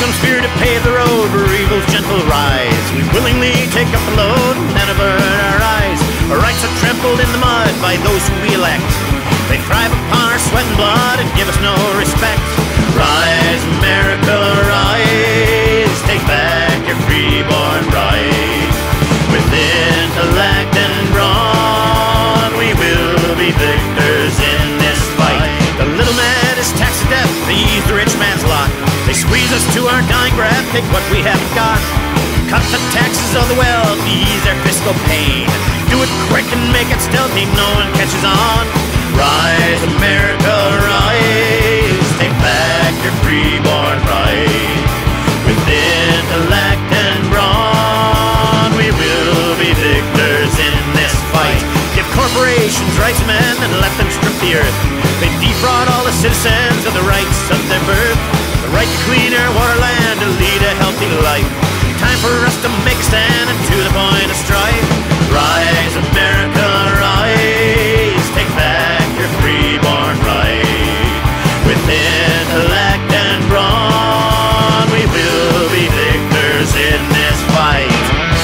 comes fear to pave the road for evil's gentle rise. We willingly take up the load and avert our eyes. Our rights are trampled in the mud by those who we elect. They thrive upon our sweat and blood and give us no respect. Rise, America, rise. Take back your freeborn right. With intellect and brawn, we will be victors in this fight. The little man is taxed to death, they ease the rich man's lot. They squeeze us to our dying breath, take what we haven't got. Cut the taxes of the wealthy, ease their fiscal pain. Do it quick and make it stealthy, no one catches on. Rise, America, rise. Take back your freeborn right. With intellect and brawn, we will be victors in this fight. Give corporations rights, men, and let them strip the earth. They defraud all the citizens of the rights of their birth. The right to clean air, water, land, to lead a healthy life. Time for us to make a stand and to the point of strife. Rise, America, rise. Take back your freeborn right. With intellect and brawn, we will be victors in this fight.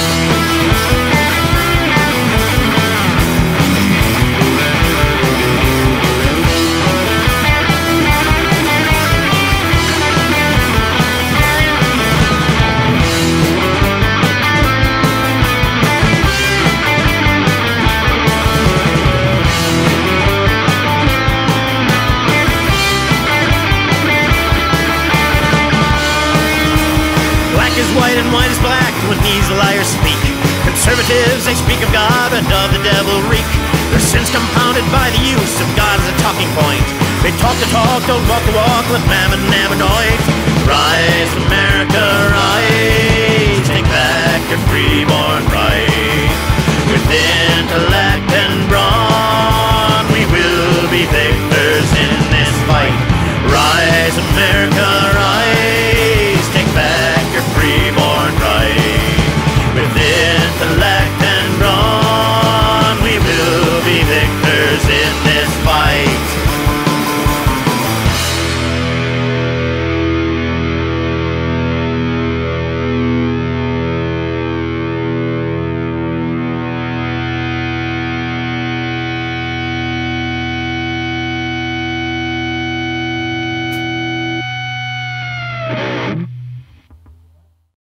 Is white and white is black when these liars speak. Conservatives, they speak of God and of the devil reek. Their sins compounded by the use of God as a talking point. They talk the talk, don't walk the walk, let mammon nab anoint. Rise, America, rise. Take back your freeborn right. With intellect